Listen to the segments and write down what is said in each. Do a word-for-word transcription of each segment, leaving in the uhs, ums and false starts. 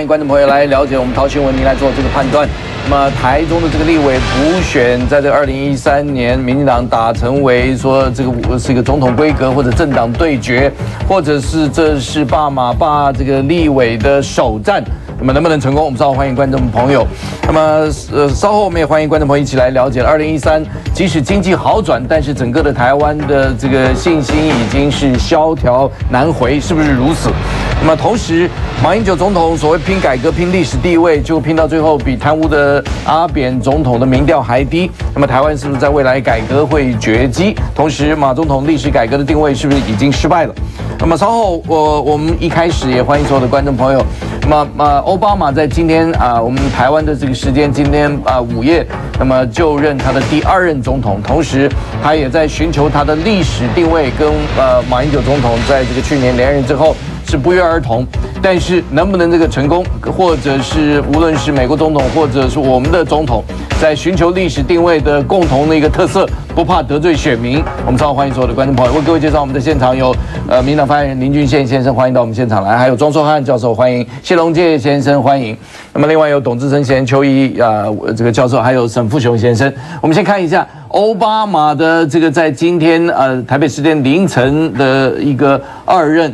观众朋友来了解我们陶新闻，您来做这个判断。那么台中的这个立委补选，在这二零一三年，民进党打成为说这个是一个总统规格或者政党对决，或者是这是爸马爸这个立委的首战。 那么能不能成功？我们稍后欢迎观众朋友。那么呃，稍后我们也欢迎观众朋友一起来了解。二零一三，即使经济好转，但是整个的台湾的这个信心已经是萧条难回，是不是如此？那么同时，马英九总统所谓拼改革、拼历史地位，就拼到最后比贪污的阿扁总统的民调还低。那么台湾是不是在未来改革会绝迹？同时，马总统历史改革的定位是不是已经失败了？那么稍后我我们一开始也欢迎所有的观众朋友。那么呃，奥巴马在今天啊、呃，我们台湾的这个时间，今天啊、呃、午夜，那么就任他的第二任总统，同时他也在寻求他的历史定位，跟呃马英九总统在这个去年连任之后是不约而同。但是能不能这个成功，或者是无论是美国总统，或者是我们的总统，在寻求历史定位的共同的一个特色，不怕得罪选民。我们稍后欢迎所有的观众朋友，为各位介绍我们的现场有呃民党发言人林俊宪先生，欢迎到我们现场来，还有庄硕汉教授，欢迎谢龙介先生，欢迎。那么另外有董志成先生、邱毅啊、呃、这个教授，还有沈富雄先生。我们先看一下奥巴马的这个在今天呃台北时间凌晨的一个二任。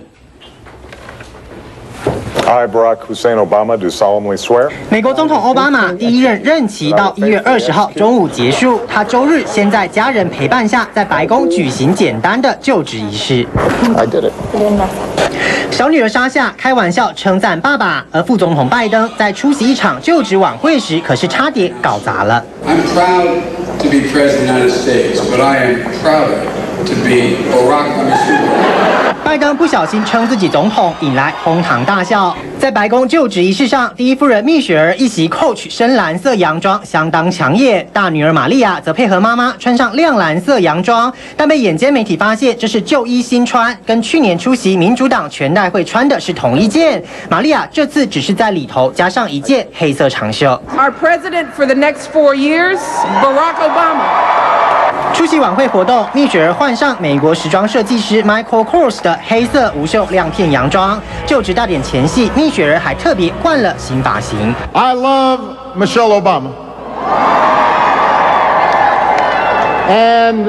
I, Barack Hussein Obama, do solemnly swear. 美国总统奥巴马第一任任期到一月二十号中午结束，他周日先在家人陪伴下，在白宫举行简单的就职仪式。 I did it. 小女儿莎夏开玩笑称赞爸爸，而副总统拜登在出席一场就职晚会时，可是差点搞砸了。 I'm proud to be president of the United States, but I am prouder to be Barack Hussein. 拜登不小心称自己总统，引来哄堂大笑。在白宫就职仪式上，第一夫人蜜雪儿一袭 Coach 深蓝色洋装，相当抢眼。大女儿玛利亚则配合妈妈穿上亮蓝色洋装，但被眼尖媒体发现这是旧衣新穿，跟去年出席民主党全代会穿的是同一件。玛利亚这次只是在里头加上一件黑色长袖。 Our president for the next four years, Barack Obama. 出席晚会活动，蜜雪儿换上美国时装设计师 Michael Kors 的黑色无袖亮片洋装。就职大典前夕，蜜雪儿还特别换了新发型。 I love Michelle Obama, and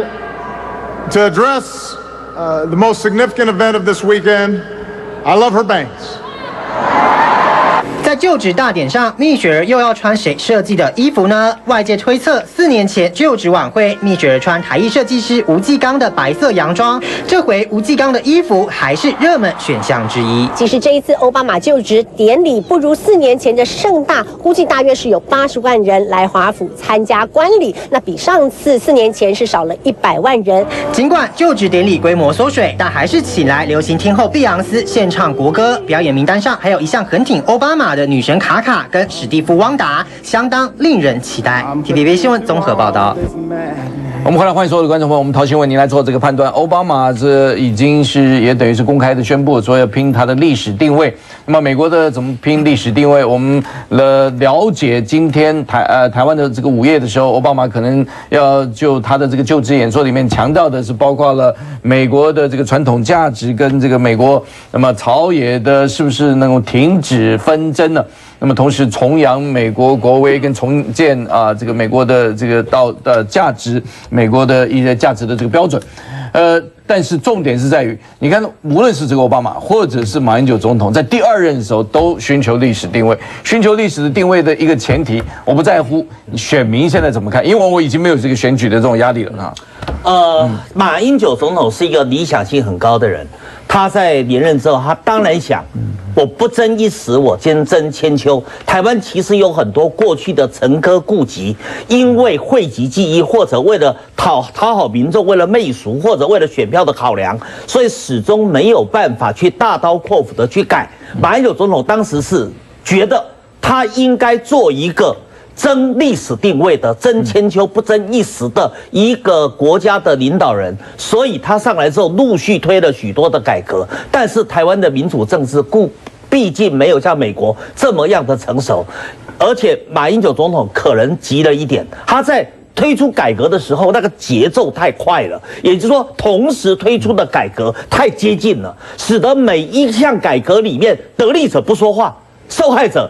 to address uh, the most significant event of this weekend, I love her bangs. 在就职大典上，蜜雪儿又要穿谁设计的衣服呢？外界推测，四年前就职晚会，蜜雪儿穿台裔设计师吴继刚的白色洋装，这回吴继刚的衣服还是热门选项之一。 其实这一次奥巴马就职典礼不如四年前的盛大，估计大约是有八十万人来华府参加观礼，那比上次四年前是少了一百万人。 尽管就职典礼规模缩水，但还是请来流行天后碧昂斯献唱国歌，表演名单上还有一向很挺奥巴马的女神卡卡跟史蒂夫汪达，相当令人期待。T V B 新闻综合报道。 我们回来欢迎所有的观众朋友，我们陶新闻您来做这个判断。奥巴马这已经是也等于是公开的宣布，说要拼他的历史定位。那么美国的怎么拼历史定位？我们了了解今天台呃台湾的这个午夜的时候，奥巴马可能要就他的这个就职演说里面强调的是，包括了美国的这个传统价值跟这个美国那么朝野的是不是能够停止纷争呢？那么同时重扬美国国威跟重建啊这个美国的这个道的价值，美国的一些价值的这个标准，呃，但是重点是在于，你看无论是这个奥巴马或者是马英九总统，在第二任的时候都寻求历史定位，寻求历史的定位的一个前提，我不在乎选民现在怎么看，因为我已经没有这个选举的这种压力了啊。 呃，马英九总统是一个理想性很高的人，他在连任之后，他当然想。我不争一时，我兼争千秋。台湾其实有很多过去的陈科痼疾，因为讳疾忌医，或者为了讨讨好民众，为了媚俗，或者为了选票的考量，所以始终没有办法去大刀阔斧的去改。马英九总统当时是觉得他应该做一个争历史定位的、争千秋不争一时的一个国家的领导人，所以他上来之后陆续推了许多的改革。但是台湾的民主政治固毕竟没有像美国这么样的成熟，而且马英九总统可能急了一点，他在推出改革的时候，那个节奏太快了，也就是说，同时推出的改革太接近了，使得每一项改革里面得利者不说话，受害者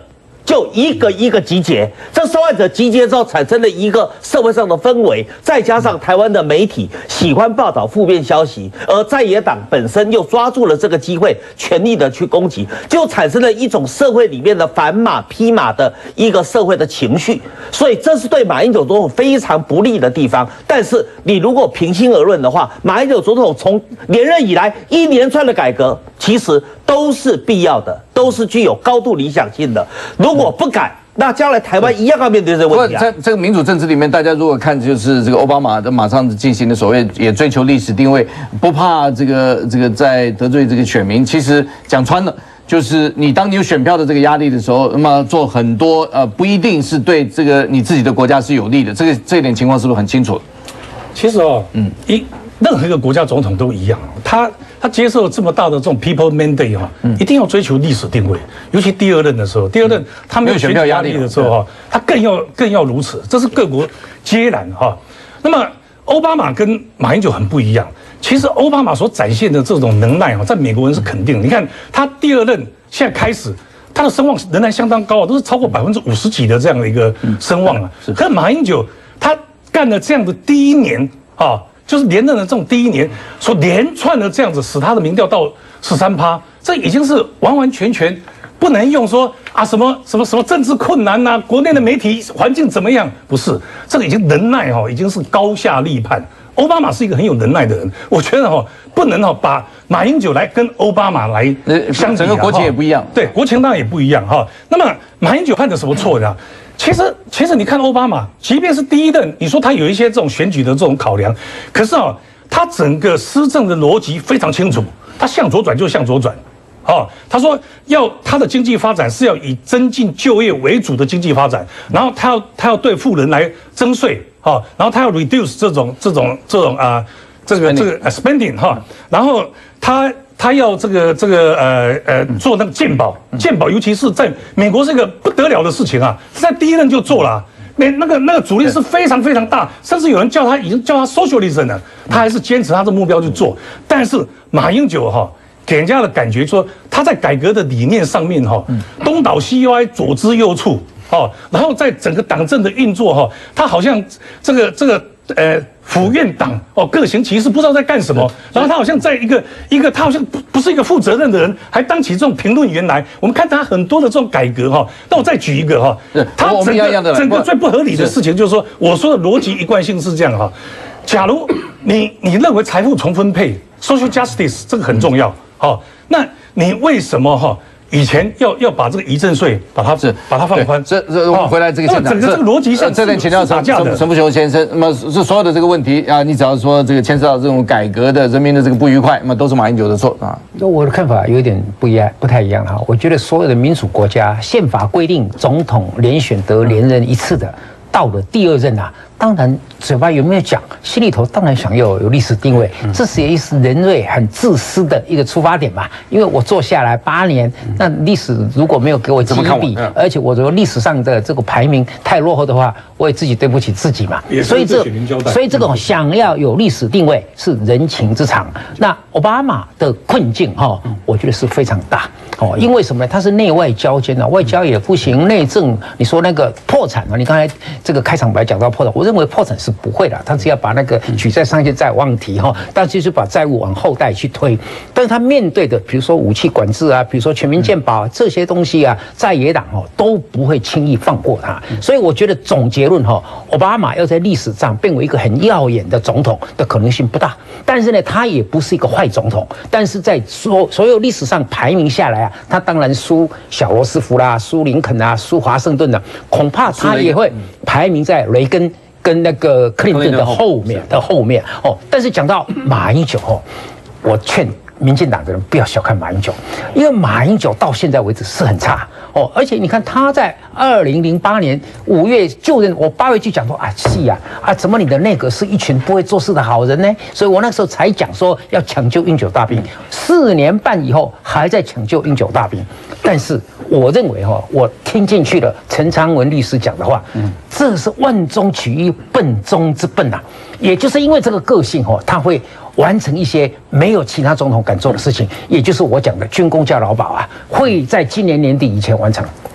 就一个一个集结，这受害者集结之后产生了一个社会上的氛围，再加上台湾的媒体喜欢报道负面消息，而在野党本身又抓住了这个机会，全力的去攻击，就产生了一种社会里面的反马匹马的一个社会的情绪，所以这是对马英九总统非常不利的地方。但是你如果平心而论的话，马英九总统从连任以来一连串的改革，其实都是必要的，都是具有高度理想性的。如果不改，那将来台湾一样要面对这个问题啊。 在这个民主政治里面，大家如果看就是这个奥巴马的马上进行的所谓也追求历史定位，不怕这个这个在得罪这个选民。其实讲穿了，就是你当你有选票的这个压力的时候，那么做很多呃不一定是对这个你自己的国家是有利的。这个这一点情况是不是很清楚？ 其实哦，嗯，一任何一个国家总统都一样，他。他接受这么大的这种 people mandate 哈，一定要追求历史定位，尤其第二任的时候，第二任他没有选票压力的时候哈，他更要更要如此，这是各国皆然哈。那么奥巴马跟马英九很不一样，其实奥巴马所展现的这种能耐哈，在美国人是肯定的。你看他第二任现在开始，他的声望仍然相当高啊，都是超过百分之五十几的这样的一个声望啊。可是马英九他干了这样的第一年啊。就是连任的这种第一年，所连串的这样子，使他的民调到十三趴，这已经是完完全全不能用说啊什么什么什么政治困难呐、啊，国内的媒体环境怎么样？不是，这个已经能耐哈，已经是高下立判。奥巴马是一个很有能耐的人，我觉得哈，不能哈把马英九来跟奥巴马来相比， 整个国情也不一样， 对，国情当然也不一样哈。那么马英九犯的什么错呢？其实，其实你看奥巴马，即便是第一任，你说他有一些这种选举的这种考量，可是啊，他整个施政的逻辑非常清楚，他向左转就向左转，哦，他说要他的经济发展是要以增进就业为主的经济发展，然后他要他要对富人来征税，哈，然后他要 reduce 这种这种这种啊，这个这个 spending 哈，然后他。他要这个这个呃呃做那个健保，健保尤其是在美国是一个不得了的事情啊，在第一任就做了、啊，那那个那个阻力是非常非常大，甚至有人叫他已经叫他 socialism 了，他还是坚持他的目标去做。但是马英九哈、哦、给人家的感觉说他在改革的理念上面哈、哦、东倒西歪，左支右绌哦，然后在整个党政的运作哈、哦，他好像这个这个。呃，府院党哦，各行其事，不知道在干什么。然后他好像在一个一个，他好像不不是一个负责任的人，还当起这种评论员来。我们看他很多的这种改革哈。那我再举一个哈，他整个整个最不合理的事情就是说，我说的逻辑一贯性是这样哈。假如你你认为财富重分配 （social justice） 这个很重要，好，那你为什么哈？以前要要把这个遗赠税把它是把它放宽， 这这我们回来这个现场， 整个这个逻辑上， 这点请教陈陈陈福雄先生。那么是所有的这个问题啊，你只要说这个牵涉到这种改革的人民的这个不愉快，那么都是马英九的错啊。 那我的看法有点不一样，不太一样哈。我觉得所有的民主国家宪法规定总统连选得连任一次的，到了第二任啊。当然，嘴巴有没有讲，心里头当然想要有历史定位，这是也是人类很自私的一个出发点嘛。因为我做下来八年，那历史如果没有给我几笔，而且我的历史上的这个排名太落后的话，我也自己对不起自己嘛。所以这，所以这种想要有历史定位是人情之常。那奥巴马的困境哈，我觉得是非常大哦，因为什么呢？他是内外交尖啊，外交也不行，内政你说那个破产啊，你刚才这个开场白讲到破产，我认为破产是不会的，他只要把那个举债上限再忘提哈，但就是把债务往后代去推。但是他面对的，比如说武器管制啊，比如说全民健保、啊、这些东西啊，在野党哦都不会轻易放过他。所以我觉得总结论哈，奥巴马要在历史上变为一个很耀眼的总统的可能性不大。但是呢，他也不是一个坏总统。但是在所所有历史上排名下来啊，他当然输小罗斯福啦，输林肯啊，输华盛顿啊，恐怕他也会排名在雷根。跟那个克林顿的后面的后面哦，但是讲到马英九哦，我劝民进党的人不要小看马英九，因为马英九到现在为止是很差哦，而且你看他在二零零八年五月就任，我八月就讲说啊，是呀啊，怎么你的内阁是一群不会做事的好人呢？所以我那时候才讲说要抢救英九大兵，四年半以后还在抢救英九大兵，但是我认为哈，我听进去了陈昌文律师讲的话，嗯，这是万中取一，笨中之笨呐，也就是因为这个个性哈，他会完成一些没有其他总统敢做的事情，也就是我讲的军公教劳保啊，会在今年年底以前完成。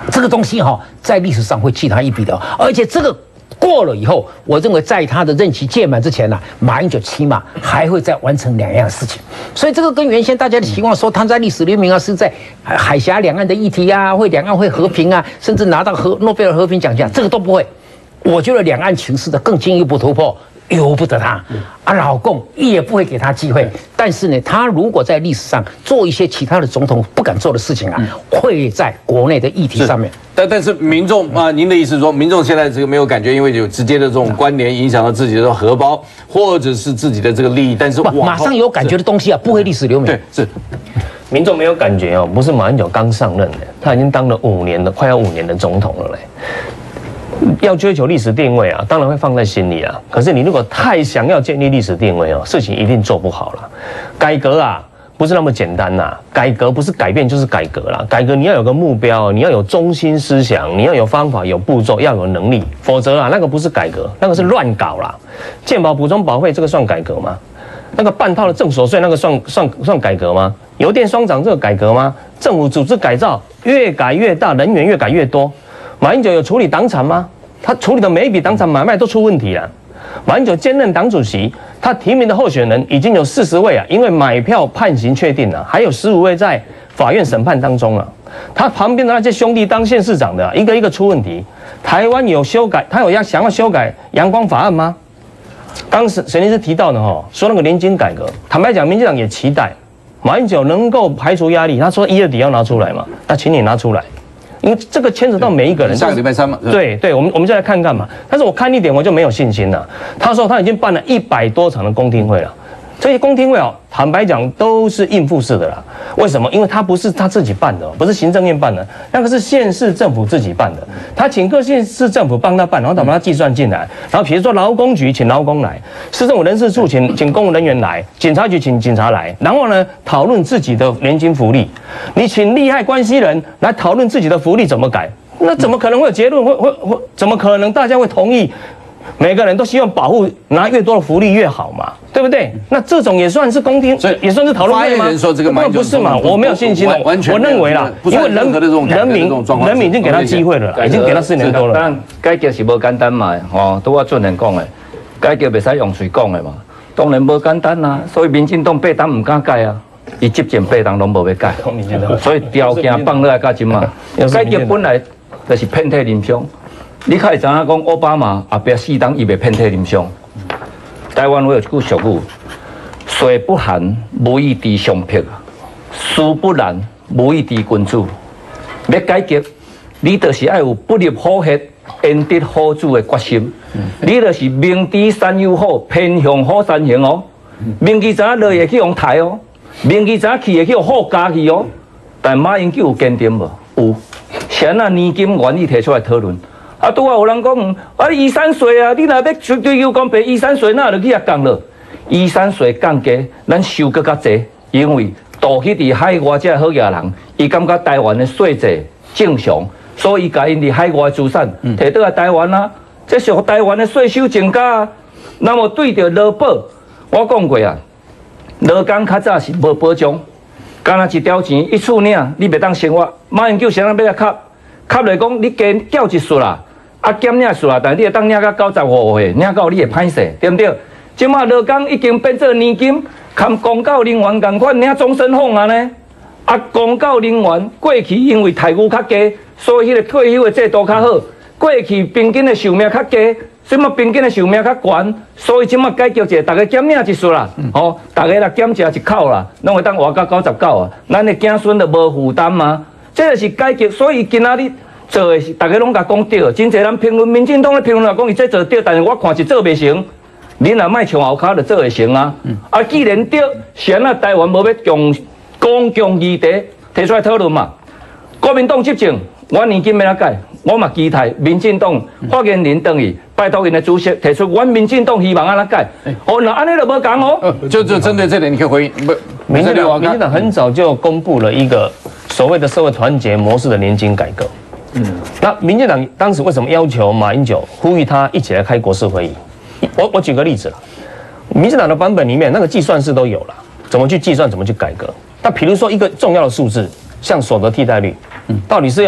这个东西哈，在历史上会记他一笔的，而且这个。过了以后，我认为在他的任期届满之前呢、啊，马英九起码还会再完成两样事情。所以这个跟原先大家的期望说他在历史留名啊，是在海峡两岸的议题啊，会两岸会和平啊，甚至拿到和诺贝尔和平奖项，这个都不会。我觉得两岸情势的更进一步突破。由不得他，啊，老共也不会给他机会。但是呢，他如果在历史上做一些其他的总统不敢做的事情啊，会在国内的议题上面。 但但是民众啊，您的意思是说，民众现在这个没有感觉，因为有直接的这种关联，影响到自己的荷包，或者是自己的这个利益。但是马上有感觉的东西啊，不会历史留名。 对，是。 民众没有感觉哦，不是马英九刚上任的，他已经当了五年的，快要五年的总统了嘞。要追求历史定位啊，当然会放在心里啊。可是你如果太想要建立历史定位哦，事情一定做不好了。改革啊，不是那么简单呐。改革不是改变就是改革啦。改革你要有个目标，你要有中心思想，你要有方法、有步骤，要有能力。否则啊，那个不是改革，那个是乱搞啦。健保补充保费这个算改革吗？那个半套的正所税那个算算算改革吗？油电双涨这个改革吗？政府组织改造越改越大，人员越改越多。马英九有处理党产吗？他处理的每一笔党产买卖都出问题了。马英九兼任党主席，他提名的候选人已经有四十位啊，因为买票判刑确定了，还有十五位在法院审判当中了。他旁边的那些兄弟当县市长的，一个一个出问题。台湾有修改，他有要想要修改阳光法案吗？当时沈律师提到的哈，说那个年金改革，坦白讲，民进党也期待马英九能够排除压力。他说一月底要拿出来嘛，那请你拿出来。因为这个牵扯到每一个人。 下个礼拜三嘛。 对对，我们我们就来看看嘛。但是我看一点我就没有信心了。他说他已经办了一百多场的公听会了，这些公听会哦，坦白讲都是应付式的啦。为什么？因为他不是他自己办的，不是行政院办的，那个是县市政府自己办的。他请各县市政府帮他办，然后他把它计算进来。然后比如说劳工局请劳工来，市政府人事处请请公务人员来，警察局请警察来，然后呢讨论自己的年金福利。你请利害关系人来讨论自己的福利怎么改，那怎么可能会有结论？会会会怎么可能大家会同意？每个人都希望保护拿越多的福利越好嘛，对不对？那这种也算是公听，所以也算是讨论会吗？ 发言人说这个不是嘛？我没有信心了，我认为啦，因为人人民人民已经给他机会了啦，已经给他四年多了。 当然，改革是无简单嘛，吼，都我准人讲的，改革袂使用嘴讲的嘛，当然无简单啦。所以民进党八党唔敢改啊，伊执政八党拢无要改，所以条件放落来到今嘛。改革本来就是遍体鳞伤。你可会知影讲奥巴马后壁四党伊袂遍体鳞伤。台湾我有一句俗语：水不寒，无以知相迫；书不难，无以知君子。要改革，你就是要有不入虎穴、焉得虎子的决心。你就是明知山有虎，偏向虎山行哦。明知知影落会去用抬哦，明知知影去会去用虎加去哦。但马英九有坚定无？有。先啊，年金原意提出来讨论。啊，拄啊有人讲，啊，依山税啊，你若要追追求公平，依山税哪就去遐降了？依山税降价，咱收更较济，因为渡去伫海外这好野人，伊感觉台湾的税制正常，所以伊甲因伫海外资产摕倒来台湾啊，这是台湾的税收增加啊。那么对着劳保，我讲过啊，劳工较早是无保障，干那一条钱一厝领，你袂当生活。马英九谁人要来卡？卡来讲，你加缴一数啦。啊，减领数啊，但你会当领到九十五岁，领到你会歹势，对不对？即马劳工已经变做年金，含公教人员共款领终身俸啊呢。啊，公教人员过去因为待遇较低，所以迄个退休的制度较好。过去平均的寿命较低，即马平均的寿命较悬，所以即马改革者，大家减领一数啦，吼、哦，大家来减食一口啦，拢会当活到九十九啊。咱的子孙就无负担嘛，这就是改革。所以今仔日。做的是，大家拢甲讲对，真侪人评论，民进党咧评论来讲，伊这做对，但是我看是做袂成。恁若莫唱后骹就做会成啊！嗯、啊，既然对，先啊台湾无要共公共议题提出来讨论嘛。国民党执政，我年金要哪改？我嘛期待民进党发言人等于拜托因的主席提出，阮民进党希望安怎改？哦，那安尼就无讲哦。 就就针对这点，你可以回应。不， 民进党民进党很早就公布了一个所谓的社会团结模式的年金改革。嗯，那民进党当时为什么要求马英九呼吁他一起来开国事会议？我我举个例子啦，民进党的版本里面那个计算式都有了，怎么去计算，怎么去改革。那比如说一个重要的数字，像所得替代率，嗯，到底是要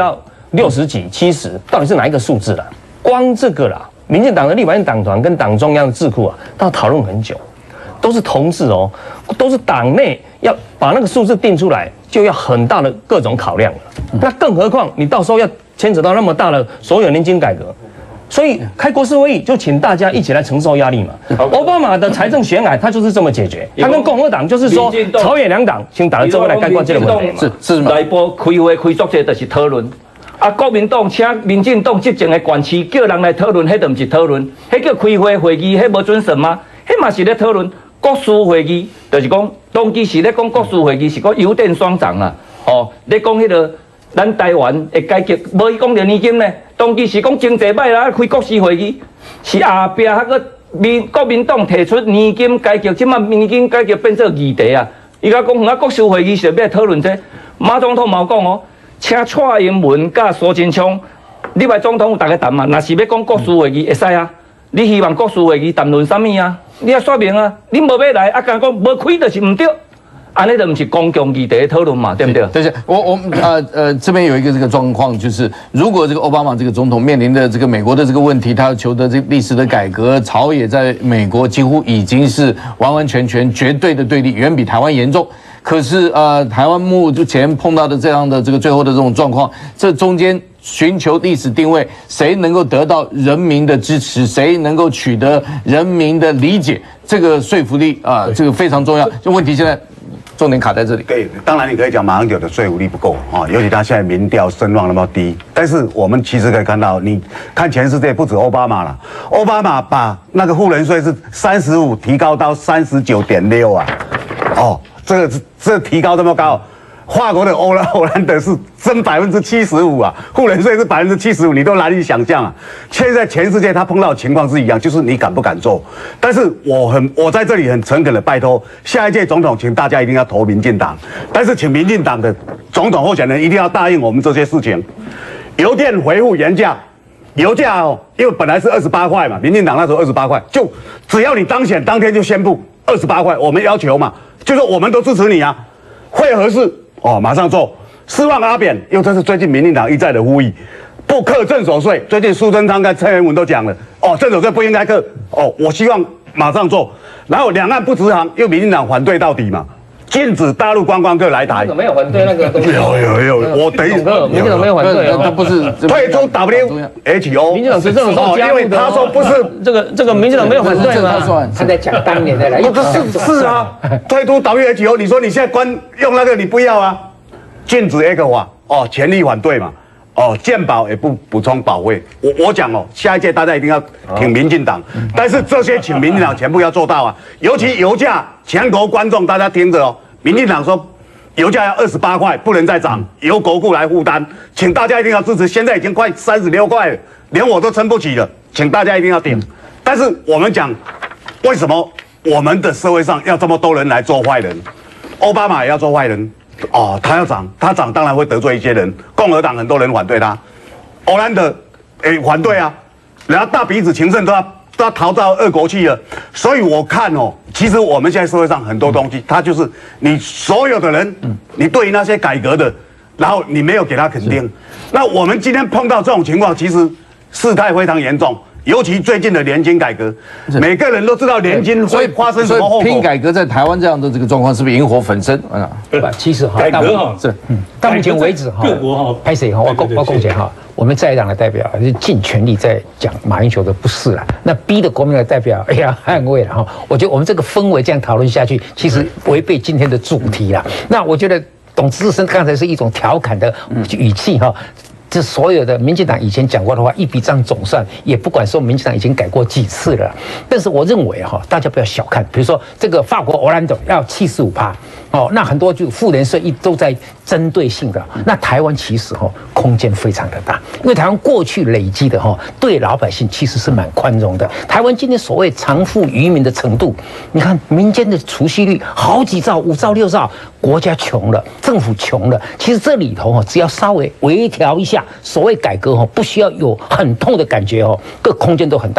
六十几、七十，到底是哪一个数字啦？光这个啦，民进党的立法院党团跟党中央的智库啊，都要讨论很久，都是同志哦，都是党内要把那个数字定出来，就要很大的各种考量了。那更何况你到时候要牵扯到那么大的所有年金改革。所以开国事会议就请大家一起来承受压力嘛。奥巴马的财政悬崖，他就是这么解决。他跟共和党就是说，朝野两党请打了之后来概括这个问题嘛。 是是内部开会开作者就是讨论。啊，国民党请民进党执政的县市叫人来讨论，迄就不是讨论，迄叫开会会议，迄无准审吗？迄嘛是咧讨论国事会议，就是讲当期是咧讲国事会议是个邮电双涨啦。哦，咧讲迄个。咱台湾的改革，无伊讲着年金呢，当期是讲经济歹啦，开国事会议，是后壁迄个民国民党提出年金改革，即马年金改革变做议题啊。伊甲讲，啊国事会议是要来讨论这。马总统嘛讲哦，请蔡英文甲苏贞昌，你外总统有大家谈嘛？若是要讲国事会议会使啊，你希望国事会议谈论啥物啊？你要说明啊，你无要来，啊，敢讲无开就是唔对。啊，那都不是公共议题的讨论嘛，对不对？ 对，我我呃呃这边有一个这个状况，就是如果这个奥巴马这个总统面临的这个美国的这个问题，他要求得这历史的改革，朝野在美国几乎已经是完完全全绝对的对立，远比台湾严重。可是呃，台湾目前碰到的这样的这个最后的这种状况，这中间寻求历史定位，谁能够得到人民的支持，谁能够取得人民的理解，这个说服力啊，这个非常重要。就问题现在。重点卡在这里。 对，当然你可以讲马英九的说服力不够啊，尤其他现在民调声望那么低。但是我们其实可以看到，你看全世界不止奥巴马了，奥巴马把那个富人税是三十五提高到三十九点六啊，哦，这个这提高这么高。法国的欧兰欧兰德是增百分之七十五啊，富人税是百分之七十五，你都难以想象啊。现在全世界他碰到的情况是一样，就是你敢不敢做？但是我很我在这里很诚恳的拜托，下一届总统，请大家一定要投民进党，但是请民进党的总统候选人一定要答应我们这些事情。油电恢复原价，油价哦，因为本来是二十八块嘛，民进党那时候二十八块，就只要你当选当天就宣布二十八块，我们要求嘛，就是我们都支持你啊，会合适。哦，马上做。失望阿扁，因为这是最近民进党一再的呼吁，不课正所税。最近苏贞昌跟蔡英文都讲了，哦，正所税不应该课。哦，我希望马上做。然后两岸不直航，因为民进党反对到底嘛，禁止大陆观光客来台。 没有反对那个东西。 有有有，我等一下， 民进党没有反对， 他不是退出 W H O。 民进党执政的时候， 因为他说不是这个这个民进党没有反对嘛， 他在讲当年的来。 不是是啊，退出 W H O， 你说你现在关用那个你不要啊？禁止 A 克法哦，全力反对嘛，哦，健保也不补充保卫。我我讲哦，下一届大家一定要挺民进党，但是这些请民进党全部要做到啊。尤其油价，全国观众大家听着哦，民进党说油价要二十八块，不能再涨，由国库来负担，请大家一定要支持。现在已经快三十六块了，连我都撑不起了，请大家一定要挺。但是我们讲，为什么我们的社会上要这么多人来做坏人？奥巴马也要做坏人。哦，他要涨，他涨当然会得罪一些人。共和党很多人反对他，欧兰德诶反对啊，然后大鼻子情圣都要都要逃到俄国去了。所以我看哦，其实我们现在社会上很多东西，它就是你所有的人，你对于那些改革的，然后你没有给他肯定。那我们今天碰到这种情况，其实事态非常严重。尤其最近的年金改革，每个人都知道年金会发生什么后果。 拼改革在台湾这样的这个状况，是不是引火焚身啊？ 对吧？其实哈， 改革哈是，嗯，到目前为止哈， 各国哈， 拍谁哈，我共我共讲哈，我们在野党的代表是尽全力在讲马英九的不是了，那逼的国民的代表，哎呀，捍卫了哈。我觉得我们这个氛围这样讨论下去，其实违背今天的主题了。那我觉得董志生刚才是一种调侃的语气哈。这所有的民进党以前讲过的话，一笔账总算，也不管说民进党已经改过几次了。但是我认为哈，大家不要小看，比如说这个法国欧兰德要七十五趴，哦，那很多就富人税一都在针对性的。那台湾其实哈空间非常的大，因为台湾过去累积的哈对老百姓其实是蛮宽容的。台湾今天所谓藏富于民的程度，你看民间的储蓄率好几兆、五兆、六兆，国家穷了，政府穷了，其实这里头哈只要稍微微调一下。所谓改革哈，不需要有很痛的感觉哦，各空间都很大。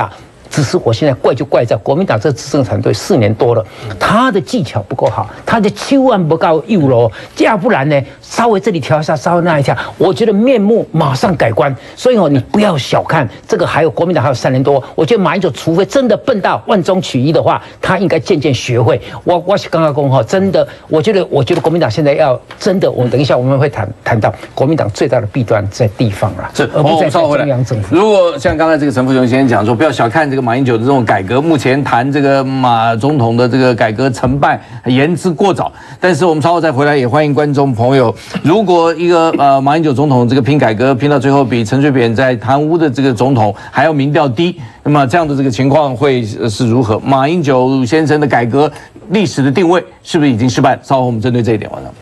只是我现在怪就怪在国民党这执政团队四年多了，他的技巧不够好，他的手腕不够右喽，要不然呢，稍微这里调一下，稍微那一下，我觉得面目马上改观。所以哦，你不要小看这个，还有国民党还有三年多，我觉得马英九除非真的笨到万中取一的话，他应该渐渐学会。我我是刚刚讲哈，真的，我觉得我觉得国民党现在要真的，我等一下我们会谈谈到国民党最大的弊端在地方啦， 是， 而不在中央政府。 如果像刚才这个陈福雄先生讲说，不要小看这个马英九的这种改革，目前谈这个马总统的这个改革成败言之过早。但是我们稍后再回来，也欢迎观众朋友，如果一个呃马英九总统这个拼改革拼到最后比陈水扁在贪污的这个总统还要民调低，那么这样的这个情况会是如何？马英九先生的改革历史的定位是不是已经失败？稍后我们针对这一点完了。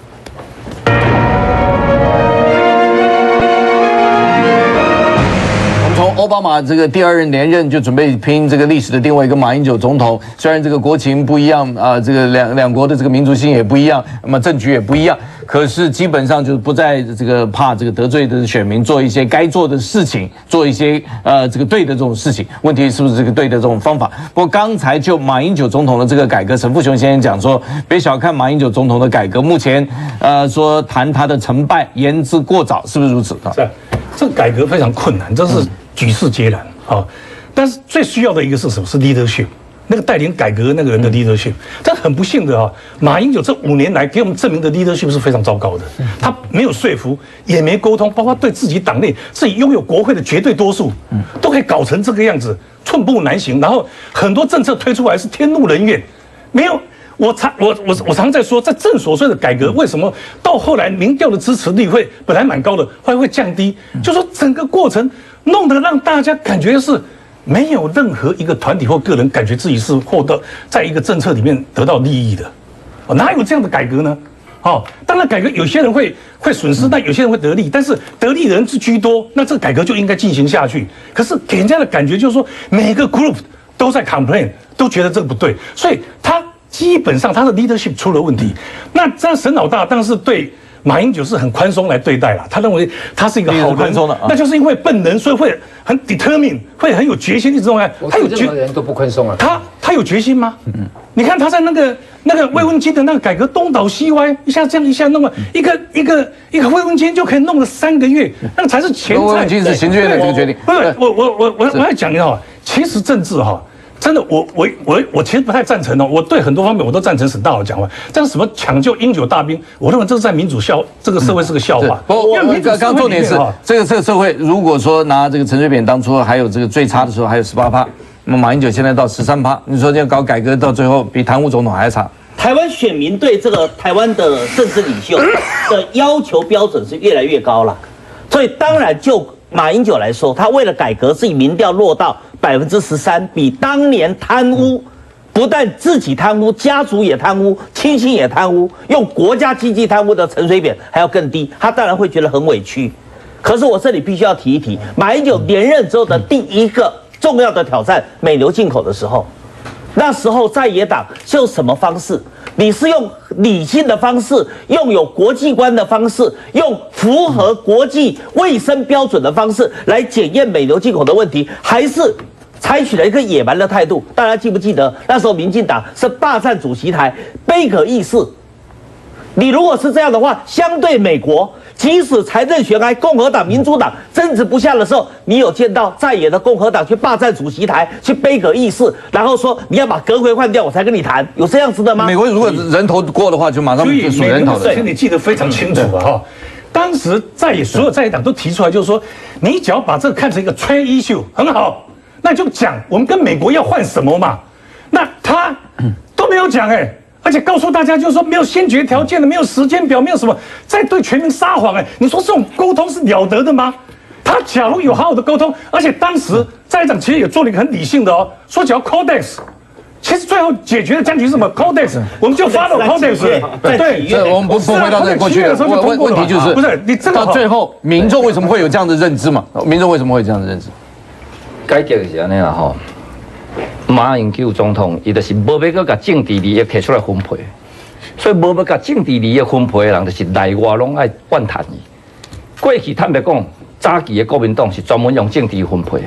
奥巴马这个第二任连任就准备拼这个历史的定位，跟马英九总统虽然这个国情不一样啊、呃，这个两两国的这个民族性也不一样，那么政局也不一样，可是基本上就是不再这个怕这个得罪的选民，做一些该做的事情，做一些呃这个对的这种事情。问题是不是这个对的这种方法？不过刚才就马英九总统的这个改革，陈富雄先生讲说，别小看马英九总统的改革，目前呃说谈他的成败言之过早，是不是如此？ 是，这个改革非常困难，这是。举世皆然啊，但是最需要的一个是什么？是 leadership， 那个带领改革那个人的 leadership。但很不幸的啊，马英九这五年来给我们证明的 leadership 是非常糟糕的。他没有说服，也没沟通，包括对自己党内自己拥有国会的绝对多数，都可以搞成这个样子，寸步难行。然后很多政策推出来是天怒人怨，没有。我常我我我常在说，在正所谓的改革，为什么到后来民调的支持率会本来蛮高的，后来会降低？就说整个过程弄得让大家感觉是没有任何一个团体或个人感觉自己是获得在一个政策里面得到利益的，哦，哪有这样的改革呢？哦，当然改革有些人会会损失，但有些人会得利，但是得利的人是居多，那这个改革就应该进行下去。可是给人家的感觉就是说，每个 group 都在 complain， 都觉得这个不对，所以他。基本上他的 leadership 出了问题，那这样沈老大当然是对马英九是很宽松来对待了，他认为他是一个好人，那就是因为笨人，所以会很 determine， 会很有决心一直这种。 他有任何人都不宽松啊， 他他有决心吗？嗯，你看他在那个那个慰问金的那个改革东倒西歪，一下这样一下弄了一个一个一个慰问金就可以弄了三个月，那个才是前菜。 慰问金是行政院的这个决定， 不是我我我我我要讲一下，其实政治哈。真的，我我我我其实不太赞成哦。我对很多方面我都赞成沈大佬讲话，但是什么抢救英九大兵，我认为这是在民主笑，这个社会是个笑话。 不过我刚刚重点是，这个这个社会，如果说拿这个陈水扁当初还有这个最差的时候还有十八趴，那么马英九现在到十三趴，你说这样搞改革到最后比贪污总统还差。 台湾选民对这个台湾的政治领袖的要求标准是越来越高了，所以当然就马英九来说，他为了改革，自己民调落到百分之十三，比当年贪污，不但自己贪污，家族也贪污，亲戚也贪污，用国家经济贪污的陈水扁还要更低，他当然会觉得很委屈。可是我这里必须要提一提，马英九连任之后的第一个重要的挑战，美牛进口的时候，那时候在野党是用什么方式？你是用理性的方式，用有国际观的方式，用符合国际卫生标准的方式来检验美牛进口的问题，还是采取了一个野蛮的态度？大家记不记得那时候民进党是霸占主席台，卑可议事？你如果是这样的话，相对美国，即使财政悬崖，共和党、民主党争执不下的时候，你有见到在野的共和党去霸占主席台，去卑可议事，然后说你要把阁揆换掉，我才跟你谈，有这样子的吗？ 美国如果人头过的话，就马上就数人头的。 所以你记得非常清楚啊！哈，当时在野所有在野党都提出来，就是说，你只要把这个看成一个 trade issue， 很好，那就讲我们跟美国要换什么嘛。那他都没有讲哎。而且告诉大家，就是说没有先决条件的，没有时间表，没有什么，在对全民撒谎。哎，你说这种沟通是了得的吗？他假如有好好的沟通，而且当时在野党其实也做了一个很理性的哦，说只要 Codex， 其实最后解决的僵局是什么 Codex， 我们就 follow Codex。 对，这我们不不回到这过去的问问题，就是不是你这个到最后民众为什么会有这样的认知嘛？民众为什么会有这样的认知？ 改革是安尼啦吼。马英九总统，伊就是无要搁甲政治利益摕出来分配，所以无要甲政治利益分配的人，就是内外拢爱怨叹伊。过去坦白讲，早期的国民党是专门用政治分配，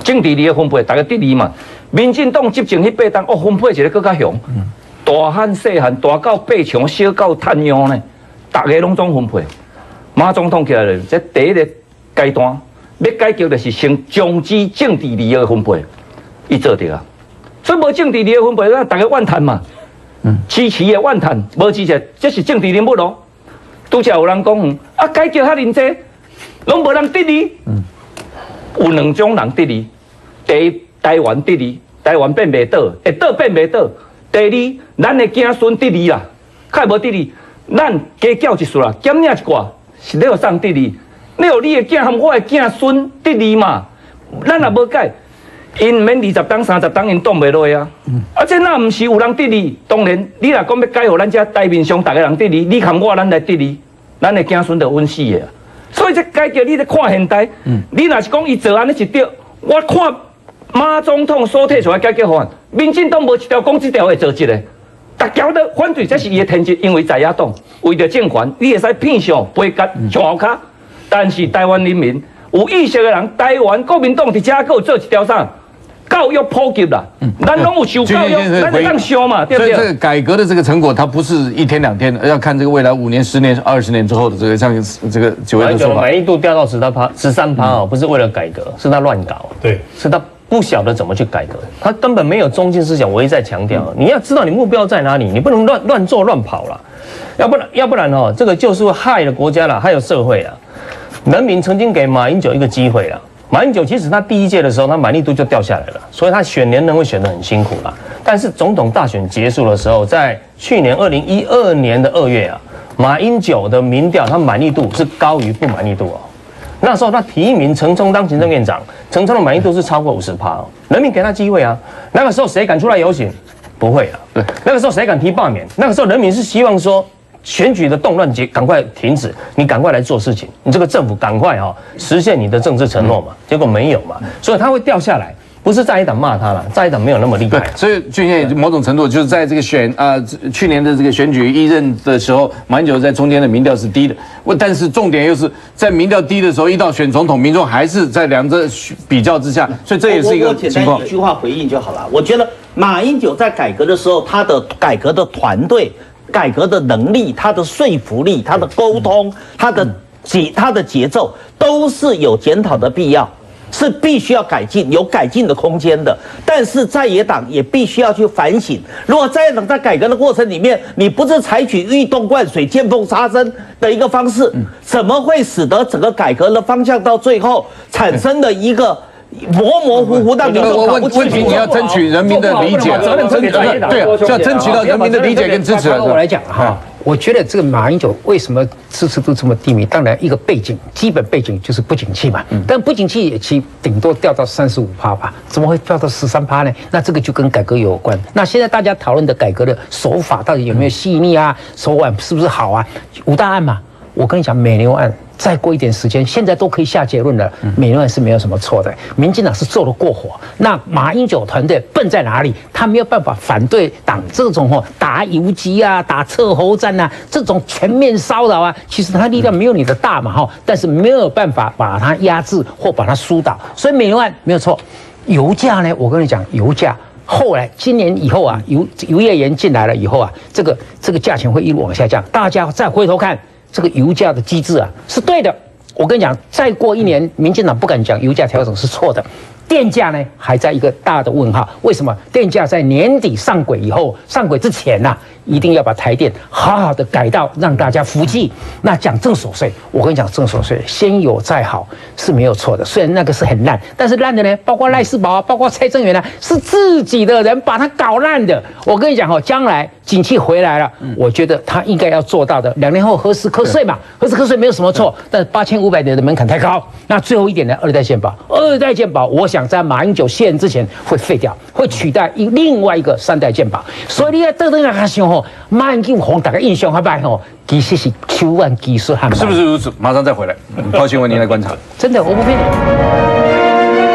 政治力的分配，大家得利嘛。民进党执政迄八党，哦，分配一个更较凶，大汉细汉，大到八强，小到探羊呢，大家拢总分配。马总统起来了，这第一个阶段要解决的是先终止政治利益的分配，伊做到啊。所以无政治利益分配，咱大家怨叹嘛。嗯，支持的怨叹，无支持，这是政治人物咯。拄则有人讲，啊，解决遐尼济，拢无人得利。嗯，有两种人得利，第一，台湾得利，台湾变袂倒，会倒变袂倒。第二，咱的子孙得利啦，较无得利，咱加缴一数啦，减领一寡，是你互送得利，你互你的囝和我的子孙得利嘛，咱也无改。因免二十档、三十档，因挡袂落啊！啊，这那毋是有人得利，当然你若讲要改互咱遮台面上逐个人得利，你含我咱来得利，咱的子孙就稳死的啊！所以这解决你咧看现代，嗯、你若是讲伊做安尼是对，我看马总统所提出来解决方案，民进党无一条讲这条会做一个，大家都反对，这是伊的天职，因为在野党为着政权，你会使骗上背甲上后骹，但是台湾人民有意识的人，台湾国民党伫遮还有做一条啥？教育普及啦，咱拢有受教育，咱会当上嘛，对不对？ 所以这个改革的这个成果，它不是一天两天的，要看这个未来五年、十年、二十年之后的这个像这个九月的说法。 满意度掉到十三趴，十三趴哦，不是为了改革，是他乱搞， 对， 是他不晓得怎么去改革，他根本没有中心思想。我一再强调，你要知道你目标在哪里，你不能乱乱做乱跑了，要不然要不然哦，这个就是会害了国家了，害了社会了。人民曾经给马英九一个机会了。马英九其实他第一届的时候，他满意度就掉下来了，所以他选连任会选得很辛苦啦。但是总统大选结束的时候，在去年二零一二年的二月啊，马英九的民调他满意度是高于不满意度哦。那时候他提名陈冲当行政院长，陈冲的满意度是超过五十趴哦，人民给他机会啊。那个时候谁敢出来游行？不会啊。对，那个时候谁敢提罢免？那个时候人民是希望说。选举的动乱结赶快停止，你赶快来做事情，你这个政府赶快哈、哦、实现你的政治承诺嘛，结果没有嘛，所以他会掉下来，不是在野党骂他了，在野党没有那么厉害。 所以俊彦某种程度就是在这个选啊、呃、去年的这个选举一任的时候，马英九在中间的民调是低的，但是重点又是在民调低的时候，一到选总统，民众还是在两者比较之下，所以这也是一个情况。 我简单一句话回应就好了。我觉得马英九在改革的时候，他的改革的团队。改革的能力、他的说服力、他的沟通、他的节、他的节奏，都是有检讨的必要，是必须要改进、有改进的空间的。但是在野党也必须要去反省，如果在野党在改革的过程里面，你不是采取欲冻灌水、见缝插针的一个方式，怎么会使得整个改革的方向到最后产生的一个？模模糊糊，让民众搞不清楚。 问题你要争取人民的理解， 责任推给在野党， 对啊，要争取到人民的理解跟支持。 我来讲哈，我觉得这个马英九为什么支持度这么低迷？当然一个背景，基本背景就是不景气嘛。但不景气也其顶多掉到三十五趴吧，怎么会掉到十三趴呢？那这个就跟改革有关。那现在大家讨论的改革的手法到底有没有细腻啊？手腕是不是好啊？五大案嘛，我跟你讲，美牛案。再过一点时间，现在都可以下结论了。美牛案是没有什么错的，民进党是做得过火。那马英九团队笨在哪里？他没有办法反对党这种哦打游击啊、打撤喉战啊这种全面骚扰啊，其实他力量没有你的大嘛哈，但是没有办法把它压制或把它疏导。所以美牛案没有错。油价呢？我跟你讲，油价。后来今年以后啊，油油业员进来了以后啊，这个这个价钱会一路往下降。大家再回头看。这个油价的机制啊是对的，我跟你讲，再过一年，民进党不敢讲油价调整是错的，电价呢还在一个大的问号。为什么？电价在年底上轨以后，上轨之前呐、啊，一定要把台电好好的改到让大家服气。那讲正所税，我跟你讲，正所税先有再好是没有错的，虽然那个是很烂，但是烂的呢，包括赖士宝啊，包括蔡正元啊，是自己的人把它搞烂的。我跟你讲哦，将来景气回来了，我觉得他应该要做到的，两年后核时课税嘛，核时课税没有什么错，但是八千五百点的门槛太高。那最后一点呢，二代健保，二代健保，我想在马英九卸任之前会废掉，会取代一另外一个三代健保。所以你要等等啊，想吼，马英九红大家印象还歹吼，其实是手腕技术还。 是不是如此？马上再回来，高新闻您来观察。 真的，我不骗你。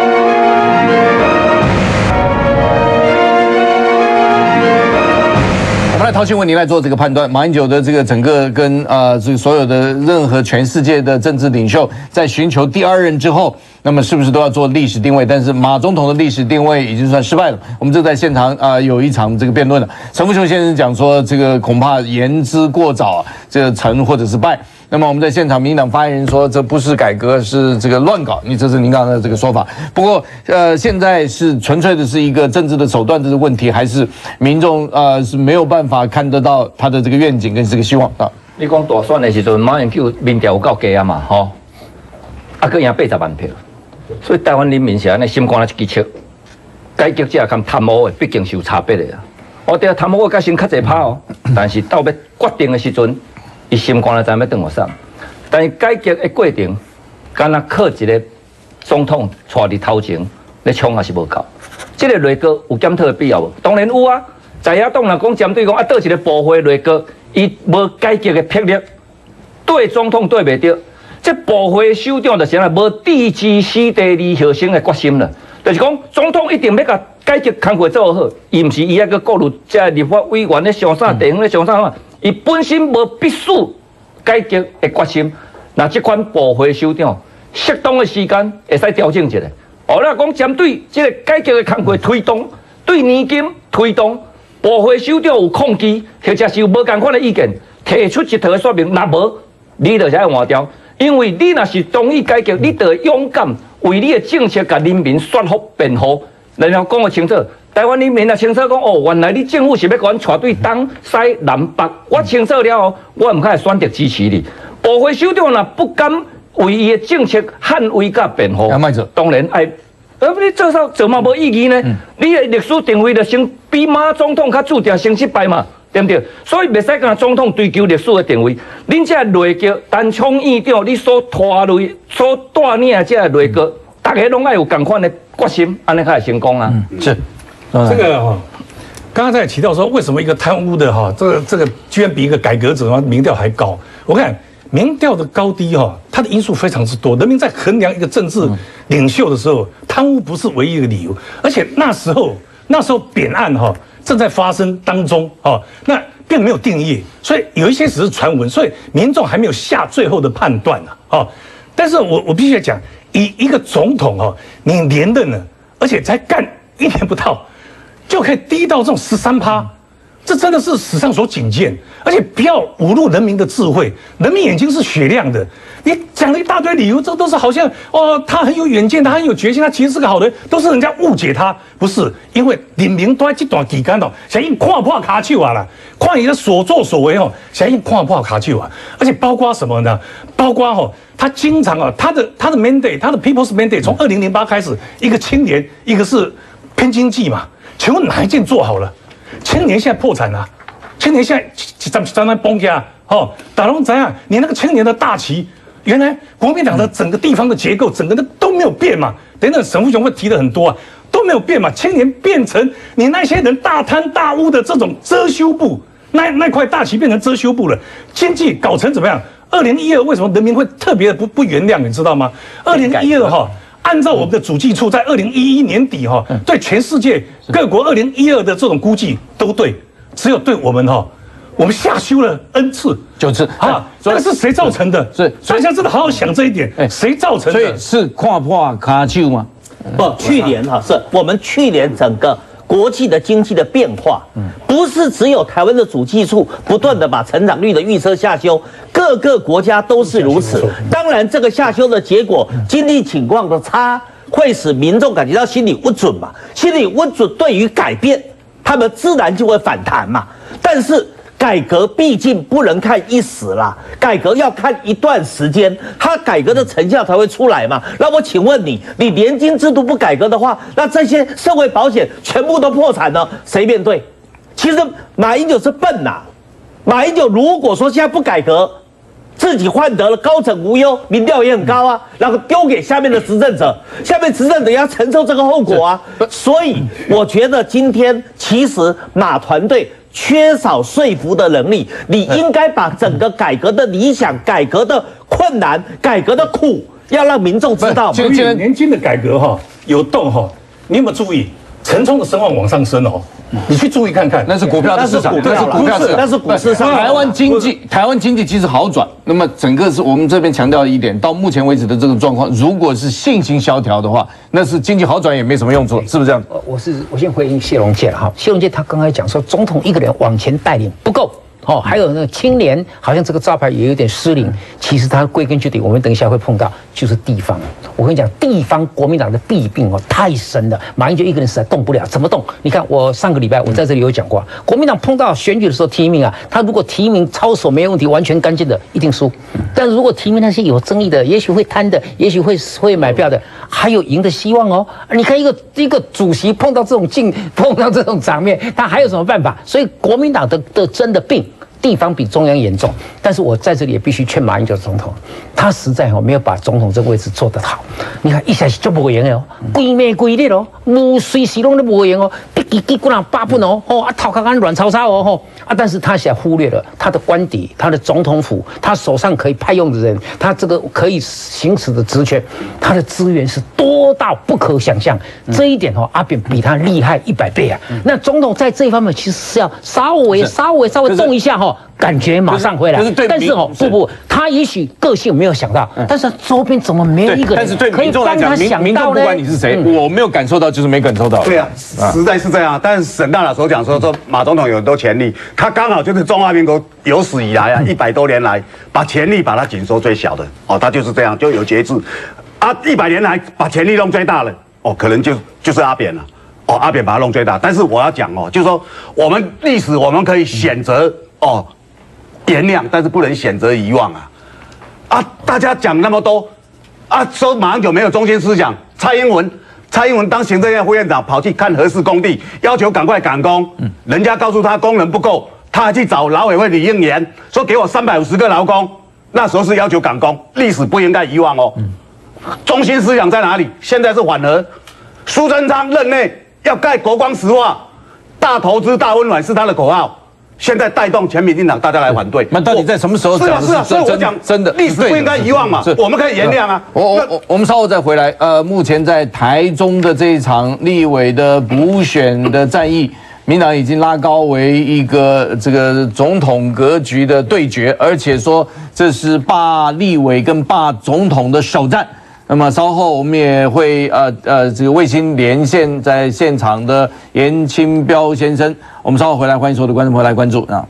我们来讨论。 陶群文，您来做这个判断。马英九的这个整个跟呃这个所有的任何全世界的政治领袖在寻求第二任之后，那么是不是都要做历史定位？但是马总统的历史定位已经算失败了。我们就在现场啊、呃、有一场这个辩论了。陈福雄先生讲说，这个恐怕言之过早啊，这个成或者是败。那么我们在现场，民进党发言人说这不是改革，是这个乱搞。你这是您刚才的这个说法。不过呃，现在是纯粹的是一个政治的手段的问题，还是民众呃是没有办法看得到他的这个愿景跟这个希望啊？ 你讲大选的时阵，马英九民调有够低啊嘛，吼，啊，佮赢八十万票，所以台湾人民是安尼心肝一支笑。改革者跟贪污的毕竟是有差别的啊。我哋贪污的甲先较济拍哦，但是到要决定的时阵。伊心肝来知要转我上，但是改革的过程，敢若靠一个总统带伫头前，咧冲也是无够。这个内阁有检讨的必要无？当然有啊。在野党若讲针对讲啊，倒一个部会内阁，伊无改革的魄力，对总统对袂着。这部会首长就是安尼，无地基死地二号生的决心了。就是讲总统一定要甲改革工作做好，伊毋是伊还个顾虑这立法委员咧上啥，地方咧上啥嘛。伊本身无必须改革的决心，那这款部会首长适当的时间会使调整一下。哦，那讲针对这个改革的工作推动，对年金推动，部会首长有抗拒，或者是有无共款的意见，提出一套的说明。若无，你就是要换掉，因为你若是同意改革，你就勇敢为你的政策甲人民说服辩护，然后讲个清楚。台湾人民也清楚讲哦，原来你政府是要甲阮带对东西南北，我清楚了哦，我唔可以选择支持你。部会首长若不敢为伊的政策捍卫甲辩护，当然爱，而你做啥做嘛无意义呢？嗯、你的历史定位就先比马总统较注定先失败嘛，对不对？所以袂使甲总统追求历史的定位。恁这内阁单冲院长，你所拖累、所带领的这内阁，大家拢爱有共款的决心，安尼才会成功啊！ 嗯、是。 这个哈，刚刚在提到说，为什么一个贪污的哈，这个这个居然比一个改革者嘛民调还高？我看民调的高低哈，它的因素非常之多。人民在衡量一个政治领袖的时候，贪污不是唯一的理由，而且那时候那时候扁案哈正在发生当中哈，那并没有定义，所以有一些只是传闻，所以民众还没有下最后的判断呢啊。但是我我必须要讲，以一个总统哈，你连任了，而且才干一年不到。就可以低到这种十三趴，这真的是史上所仅见。而且不要侮辱人民的智慧，人民眼睛是雪亮的。你讲了一大堆理由，这都是好像哦，他很有远见，他很有决心，他其实是个好人，都是人家误解他。不是，因为人民都在这段期间哦，想硬看破卡丘啊啦，看你的所作所为哦，想硬看破卡丘啊。而且包括什么呢？包括哦，他经常啊，他的他的 mandate， 他的 people's mandate 从二零零八开始，一个青年，一个是拼经济嘛。请问哪一件做好了？青年现在破产了、啊，青年现在怎怎么崩下？哦，打龙怎样？你那个青年的大旗，原来国民党的整个地方的结构，整个的都没有变嘛。等等，沈富雄会提的很多啊，都没有变嘛。青年变成你那些人大贪大污的这种遮羞布，那那块大旗变成遮羞布了。经济搞成怎么样？二零一二为什么人民会特别的不不原谅？你知道吗？二零一二哈。按照我们的主计处在二零一一年底哈，对全世界各国二零一二的这种估计都对，只有对我们哈，我们下修了 N 次九次啊，这个是谁造成的？ 是， 所以现在真的好好想这一点，谁造成的？ 所以是看破卡丘吗？ 不，去年哈是我们去年整个国际的经济的变化，不是只有台湾的主计处不断的把成长率的预测下修，各个国家都是如此。当然，这个下修的结果，经济情况的差，会使民众感觉到心里不准嘛，心里不准，对于改变，他们自然就会反弹嘛。但是改革毕竟不能看一时啦，改革要看一段时间，它改革的成效才会出来嘛。那我请问你，你年金制度不改革的话，那这些社会保险全部都破产了，谁面对？其实马英九是笨呐、啊，马英九如果说现在不改革，自己换得了高枕无忧，民调也很高啊，然后丢给下面的执政者，下面执政者要承受这个后果啊。所以我觉得今天其实马团队缺少说服的能力，你应该把整个改革的理想、改革的困难、改革的苦，要让民众知道。 这个年金的改革哈有动哈，你有没有注意？ 陈冲的声望往上升哦，你去注意看看， 那是股票的市场， 那是股票市场，那是股市上。 台湾经济，台湾经济其实好转，那么整个是我们这边强调的一点，到目前为止的这个状况，如果是信心萧条的话，那是经济好转也没什么用处，是不是这样？ 我是我先回应谢龙介了哈，谢龙介他刚才讲说，总统一个人往前带领不够。哦，还有那个青年，好像这个招牌也有点失灵。其实它归根究底，我们等一下会碰到，就是地方。我跟你讲，地方国民党的弊病哦太深了，马英九一个人实在动不了，怎么动？你看我上个礼拜我在这里有讲过，国民党碰到选举的时候提名啊，他如果提名操守没有问题，完全干净的，一定输。但是如果提名那些有争议的，也许会贪的，也许会会买票的，还有赢的希望哦。你看一个一个主席碰到这种境，碰到这种场面，他还有什么办法？所以国民党的的真的病。地方比中央严重，但是我在这里也必须劝马英九总统，他实在哦没有把总统这个位置做得好。你看一下是就无用的哦，规暝规日哦，无随时拢都无用哦，一几几个人八分哦，哦啊头壳干乱糟糟哦吼啊，但是他现在忽略了他的官邸、他的总统府、他手上可以派用的人、他这个可以行使的职权，他的资源是多到不可想象。这一点哦，阿扁比他厉害一百倍啊。那总统在这一方面其实是要稍微稍微稍微动一下哈。感觉马上回来，但是哦不不，他也许个性没有想到，但是周边怎么没有一个人可以帮他想到呢？ 民众不管你是谁，我没有感受到就是没感受到。 对啊，实在是这样。但是沈大佬所讲说说马总统有很多潜力，他刚好就是中华民国有史以来啊一百多年来把潜力把它紧缩最小的哦，他就是这样就有节制啊，一百年来把潜力弄最大了哦，可能就就是阿扁了哦，阿扁把它弄最大。但是我要讲哦，就是说我们历史我们可以选择哦。原谅，但是不能选择遗忘啊！啊，大家讲那么多，啊，说马英九没有中心思想，蔡英文，蔡英文当行政院副院长跑去看核四工地，要求赶快赶工，人家告诉他工人不够，他还去找劳委会李应元，说给我三百五十个劳工，那时候是要求赶工，历史不应该遗忘哦。中心思想在哪里？现在是缓和，苏贞昌任内要盖国光石化，大投资大温暖是他的口号。现在带动全民进党，大家来反对。 那到底在什么时候讲的是？ 是啊，是啊，所以我讲真的， 历史不应该遗忘嘛，我们可以原谅啊。 我我我们稍后再回来。呃，目前在台中的这一场立委的补选的战役，民党已经拉高为一个这个总统格局的对决，而且说这是霸立委跟霸总统的首战。那么稍后我们也会呃呃这个卫星连线在现场的严清标先生，我们稍后回来，欢迎所有的观众朋友来关注啊。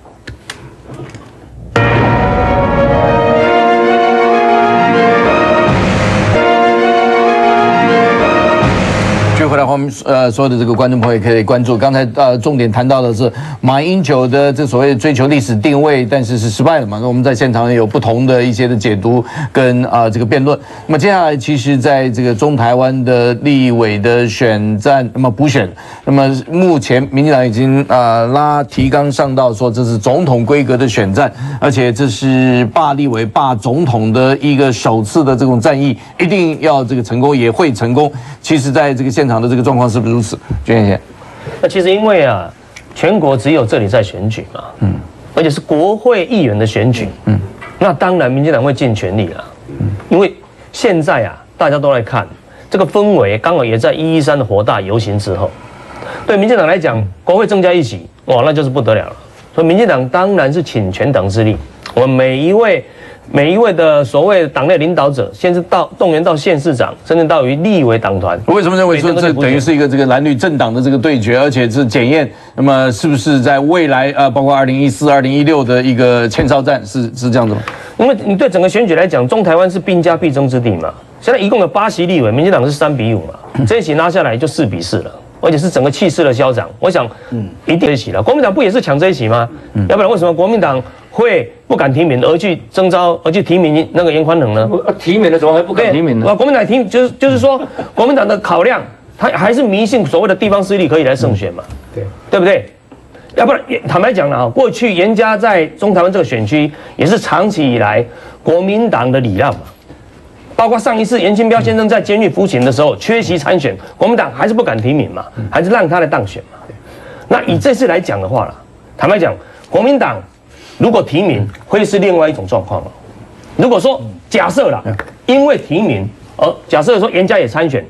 回来，我们呃所有的这个观众朋友也可以关注。刚才呃重点谈到的是马英九的这所谓追求历史定位，但是是失败了嘛？那我们在现场有不同的一些的解读跟啊、呃、这个辩论。那么接下来，其实在这个中台湾的立委的选战，那么补选，那么目前民进党已经啊、呃、拉提纲上到说这是总统规格的选战，而且这是霸立委霸总统的一个首次的这种战役，一定要这个成功，也会成功。其实，在这个现场的这个状况是不是如此？娟先生， 那其实因为啊，全国只有这里在选举嘛，嗯，而且是国会议员的选举，嗯，那当然民进党会尽全力了，嗯，因为现在啊，大家都来看这个氛围，刚好也在一一三的火大游行之后，对民进党来讲，国会增加一席，哇，那就是不得了了。所以民进党当然是请全党之力，我们每一位。每一位的所谓党内领导者，先是到动员到县市长，甚至到于立委党团。 为什么认为说这等于是一个这个蓝绿政党的这个对决，而且是检验，那么是不是在未来呃，包括二零一四、二零一六的一个前哨战，是是这样子吗？ 因为你对整个选举来讲，中台湾是兵家必争之地嘛。现在一共有八席立委，民进党是三比五嘛，这一席拿下来就四比四了。而且是整个气势的消长，我想，嗯，一定一席了。国民党不也是抢这一席吗？嗯，要不然为什么国民党会不敢提名，而去征召，而去提名那个严宽恒呢？ 提名了怎么还不敢提名呢？ 国民党提就是就是说，国民党的考量，他还是迷信所谓的地方势力可以来胜选嘛？对，对不对？要不然坦白讲了啊，过去严家在中台湾这个选区也是长期以来国民党的礼让嘛。包括上一次严清标先生在监狱服刑的时候缺席参选，国民党还是不敢提名嘛，还是让他来当选嘛。那以这次来讲的话啦，坦白讲，国民党如果提名会是另外一种状况了。如果说假设啦，因为提名而假设说严家也参选，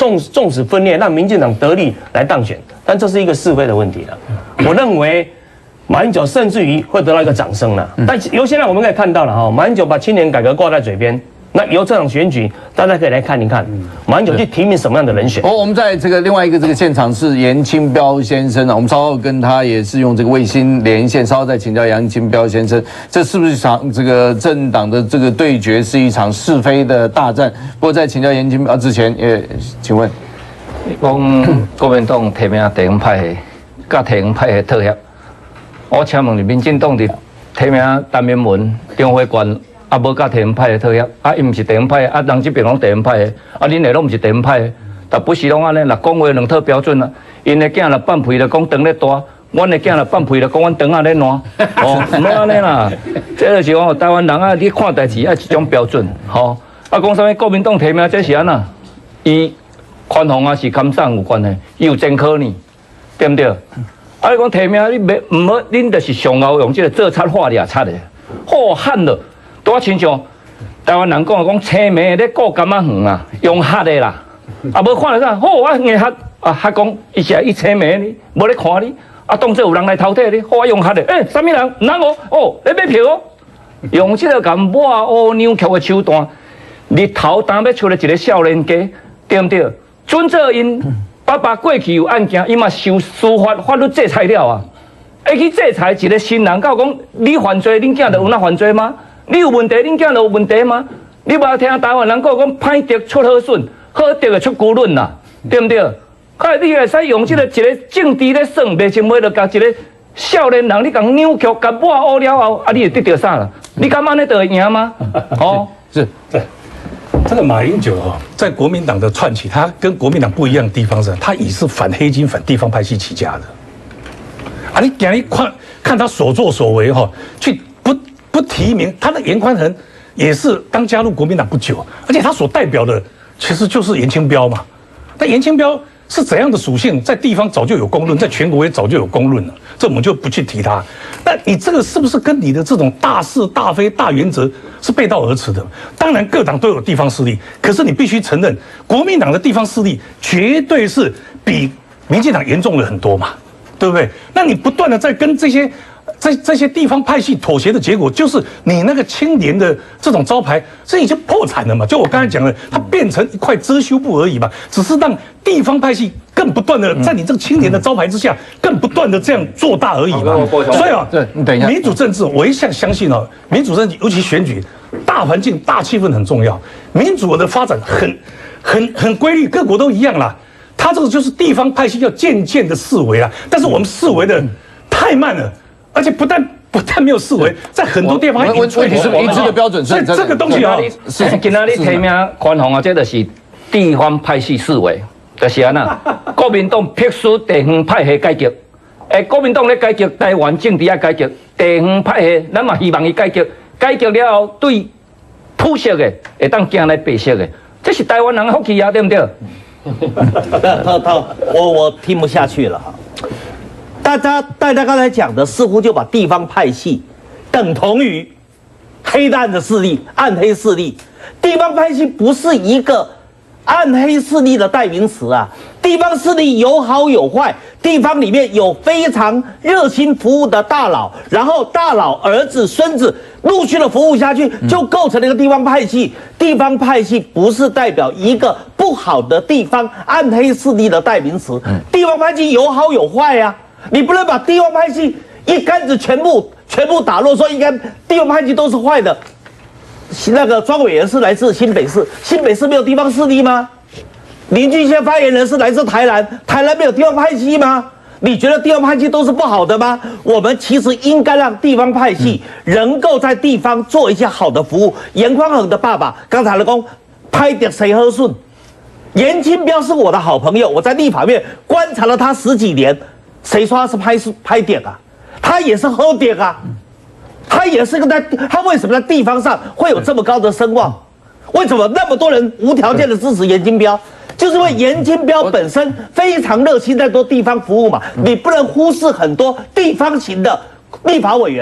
纵纵使分裂，让民进党得利来当选，但这是一个是非的问题了。我认为马英九甚至于会得到一个掌声了。但由现在我们可以看到了哈，马英九把青年改革挂在嘴边。那由这场选举，大家可以来看一看，马英九去提名什么样的人选。 哦，我们在这个另外一个这个现场是严清标先生啊，我们稍后跟他也是用这个卫星连线，稍后再请教严清标先生，这是不是一场这个政党的这个对决，是一场是非的大战？不过在请教严清标之前，也请问， 讲国民党提名地方派系，甲地方派系妥协，我请问你，民进党的提名陈明文、张辉冠。啊，无甲地方派的讨协，啊，伊毋是地方派的，啊，人这边拢地方派的，啊，恁的拢毋是地方派的，但不是拢安尼啦，讲话两套标准啦。因的囝啦放屁啦，讲肠咧大；阮的囝啦放屁啦，讲阮肠仔咧烂。哦，唔好安尼啦，这就是讲台湾人啊，你看代志爱一种标准，吼、哦。啊，讲啥物国民党提名这是安那？伊宽宏啊是감赏有关系，伊有真可呢，对不对？啊，你讲提名你袂唔好，恁就是上后用这个做贼化掠贼的，好汉了。多亲像台湾人讲讲青梅咧过柑仔园啊，用黑的啦，啊无看到啥，好我硬黑啊黑讲伊是伊青梅呢，无咧看你，啊当做有人来偷摕你，好我用黑的，诶、欸，啥物人？唔通哦，哦，你买票哦，用这个咁抹乌扭曲的手段，日头当要出来一个少年家，对不对？准做因爸爸过去有案件，伊嘛受司法法律制裁了啊，会去制裁一个新人，到讲你犯罪，恁囝就有那犯罪吗？你有问题，恁囝就有问题吗？你无听台湾人讲讲歹德出好顺，好德就出孤论啦，对不对？看你会使用这个一个政治咧算，袂成为了甲一个少年人，你讲扭曲、甲抹乌了后，啊，你会得到啥啦？你敢安尼就会赢吗？哦， 是，对。这个马英九哦，在国民党的串起，他跟国民党不一样的地方是，他以是反黑金、反地方派系起家的。啊，你今日看看他所作所为哈，去。不提名他的严宽恒也是刚加入国民党不久，而且他所代表的其实就是严清标嘛。但严清标是怎样的属性，在地方早就有公论，在全国也早就有公论了，这我们就不去提他。那你这个是不是跟你的这种大是大非大原则是背道而驰的？当然各党都有地方势力，可是你必须承认，国民党的地方势力绝对是比民进党严重了很多嘛，对不对？那你不断的在跟这些。这这些地方派系妥协的结果，就是你那个青年的这种招牌，这已经破产了嘛？就我刚才讲的，它变成一块遮羞布而已嘛，只是让地方派系更不断的在你这个青年的招牌之下，更不断的这样做大而已嘛。所以啊，对，你等一下，民主政治我一向相信哦，民主政治尤其选举，大环境、大气氛很重要。民主的发展很、很、很规律，各国都一样啦。它这个就是地方派系要渐渐的式微啦，但是我们式微的太慢了。而且不但不但没有视为，在很多地方问题是一致的标准， 所以这个东西啊， 是今仔日提名宽宏啊，这就是地方派系思维，就是安那。国民党迫使地方派系改革，诶，国民党咧改革台湾政治啊改革，地方派系咱嘛希望伊改革，改革了后对普色的会当行来白色的，这是台湾人的福气啊，对不对？ 他他我我听不下去了哈。大家大家刚才讲的，似乎就把地方派系等同于黑暗的势力、暗黑势力。地方派系不是一个暗黑势力的代名词啊，地方势力有好有坏，地方里面有非常热心服务的大佬，然后大佬儿子、孙子陆续的服务下去，就构成了一个地方派系。地方派系不是代表一个不好的地方暗黑势力的代名词，地方派系有好有坏啊。你不能把地方派系一竿子全部全部打落，说应该地方派系都是坏的。那个庄委员是来自新北市，新北市没有地方势力吗？林俊宪发言人是来自台南，台南没有地方派系吗？你觉得地方派系都是不好的吗？我们其实应该让地方派系能够在地方做一些好的服务。严宽宏的爸爸刚才的公拍点谁喝顺，严清标是我的好朋友，我在立法院观察了他十几年。谁说他是拍拍点啊？他也是喝点啊，他也是个在，他为什么在地方上会有这么高的声望？为什么那么多人无条件的支持严清标？就是因为严清标本身非常热心在做地方服务嘛。你不能忽视很多地方型的立法委员、地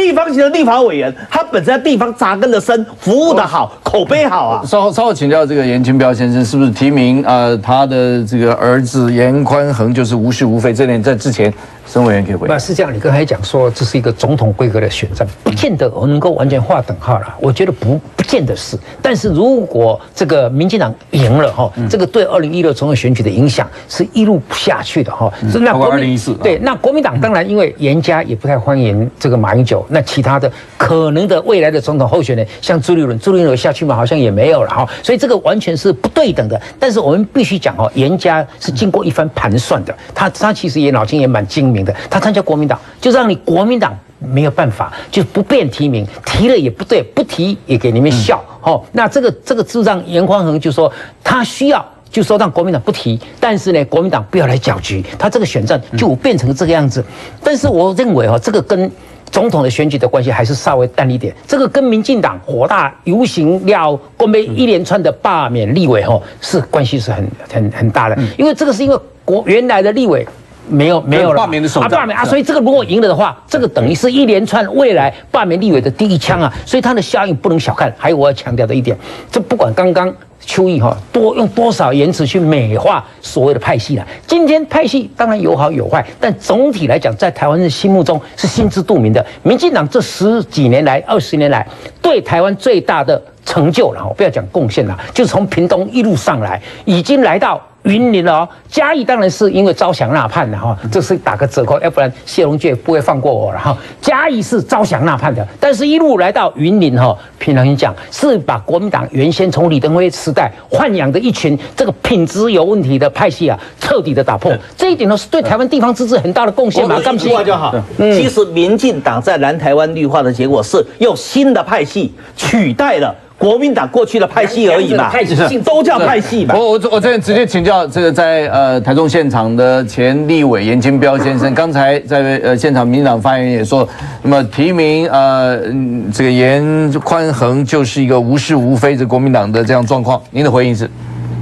地方型的立法委员，他本身在地方扎根的深，服务的好，口碑好啊。 稍后稍后请教这个严清标先生，是不是提名呃他的这个儿子严宽恒就是无是无非？这点在之前申委员可以回答。 不是这样，你刚才讲说这是一个总统规格的选战，不见得我能够完全划等号了。我觉得不不见得是，但是如果这个民进党赢了哈，这个对二零一六总统选举的影响是一路下去的哈。 嗯、那二零一四对，那国民党当然因为严家也不太欢迎这个马英九，那其他的可能的未来的总统候选人，像朱立伦，朱立伦有下去吗？好像也没有了哈。所以这个完全是不对等的。但是我们必须讲哈，严家是经过一番盘算的，他他其实也脑筋也蛮精明的。他参加国民党，就让你国民党没有办法，就不便提名，提了也不对，不提也给你们笑。哦，那这个这个就让严宽恒就说他需要。就说让国民党不提，但是呢，国民党不要来搅局，他这个选战就变成这个样子。但是我认为哈，这个跟总统的选举的关系还是稍微淡一点。这个跟民进党火大游行了，公被一连串的罢免立委哈，是关系是很很很大的。因为这个是因为国原来的立委。没有没有了， 罢免的手啊，罢免啊，所以这个如果赢了的话，这个等于是一连串未来罢免立委的第一枪啊，所以它的效应不能小看。还有我要强调的一点，这不管刚刚邱毅哈多用多少言辞去美化所谓的派系了，今天派系当然有好有坏，但总体来讲，在台湾人心目中是心知肚明的。民进党这十几年来、二十年来对台湾最大的成就了，不要讲贡献了，就是从屏东一路上来，已经来到。云林了哦，嘉义当然是因为招降纳叛的哈，这是打个折扣，要不然谢龙介不会放过我了哈。嘉义是招降纳叛的，但是一路来到云林哈，平常心讲是把国民党原先从李登辉时代豢养的一群这个品质有问题的派系啊，彻底的打破。这一点呢是对台湾地方自治很大的贡献嘛。 一句话就好。其实民进党在南台湾绿化的结果是用新的派系取代了。国民党过去的派系而已嘛，都叫派系吧。 我我我这边直接请教这个在呃台中现场的前立委严清标先生，刚才在呃现场民进党发言也说，那么提名呃这个严宽恒就是一个无是无非，这国民党的这样状况，您的回应是？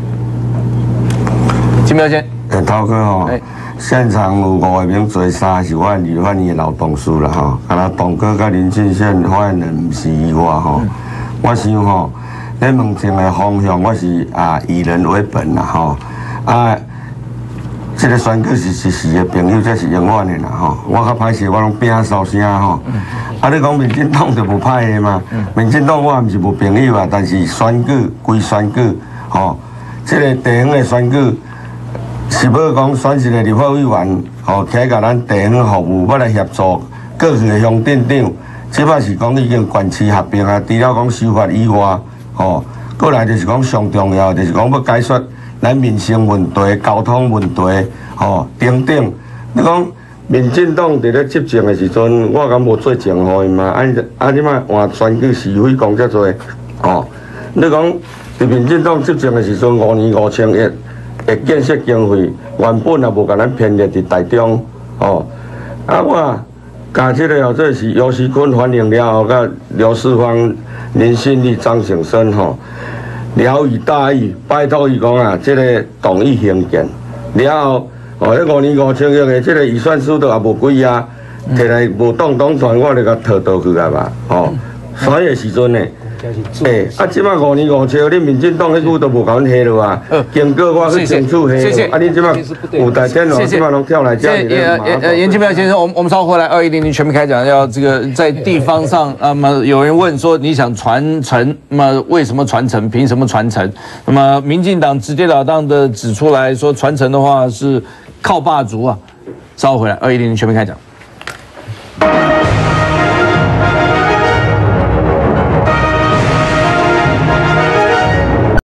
清标先， 呃，涛哥吼，现场有五个名做三是我立法院的老同事啦吼，啊那董哥甲林进宪发言人不是意外吼。我想吼，咧问题的方向，我是啊以人为本啦吼，啊，这个选举是一时的朋友，才是永远的啦吼。我较歹势，我拢拼烧声吼。啊，你讲民进党就无歹的嘛？民进党我也毋是无朋友啊，但是选举归选举吼，这个地方的选举是要讲选一个立法委员吼，起来甲咱地方服务，要来协助各区的乡镇长。即摆是讲已经全市合并啊，除了讲司法以外，吼，过来就是讲上重要，就是讲要解决咱民生问题、交通问题，吼，等等。你讲民进党伫咧执政的时阵，我敢无做政互因嘛？啊啊！即摆换选举是非讲遮多，吼。你讲伫民进党执政的时阵，五年五千亿的建设经费，原本也无甲咱编列伫台中，吼。啊我。加这个哦，这是尤锡坤反映了后，甲刘世芳、林信利、张省生吼，了以大义，拜托伊讲啊，这个同意行建了后，哦，迄五年五千亿的这个预算数都也无几啊，摕来无动党团，我就甲套倒去啊嘛，吼，所以的时阵呢。诶，啊，即摆五年五千，你民进党迄句都无甲阮下落啊，经过我去争取下，啊，你即摆有大天王，即摆拢跳来这里。 严严严清标先生，我们我们稍后回来，二一零零全面开讲，要这个在地方上，那么有人问说，你想传承，那么为什么传承？凭什么传承？那么民进党直截了当的指出来说，传承的话是靠霸主啊。稍后回来，二一零零全面开讲。